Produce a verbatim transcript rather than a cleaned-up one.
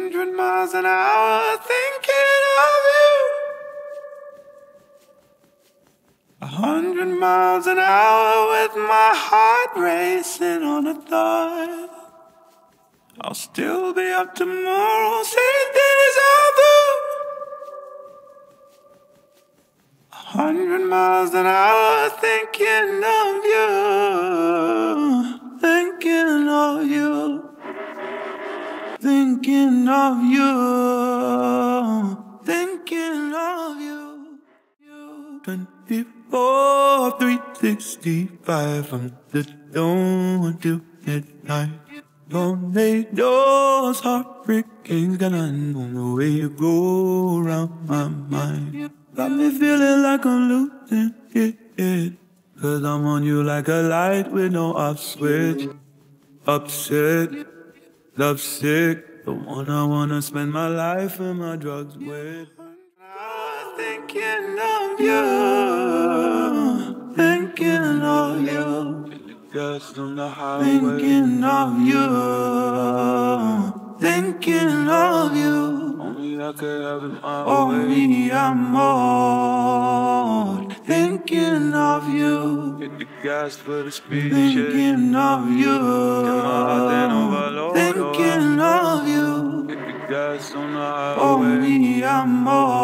hundred miles an hour thinking of you. A hundred miles an hour with my heart racing on a thought. I'll still be up tomorrow, saying deja vu. A hundred miles an hour thinking of you, thinking of you. Thinking of you, thinking of you, you. twenty-four, three sixty-five from the dawn till midnight. Tornadoes, hurricanes, gonna know the way you go around my mind. Got me feeling like I'm losing it, it. Cause I'm on you like a light with no off switch. Upset, love sick, the one I wanna spend my life and my drugs with. Thinking of you, thinking of you. Just on the highway. Thinking of you, thinking of you. Only I could have it my way. Only I'm more thinking of you. Hit the gas for the speed. Thinking of you. Get my heart then overload. Thinking of you. Hit the gas on the highway. Only I'm more.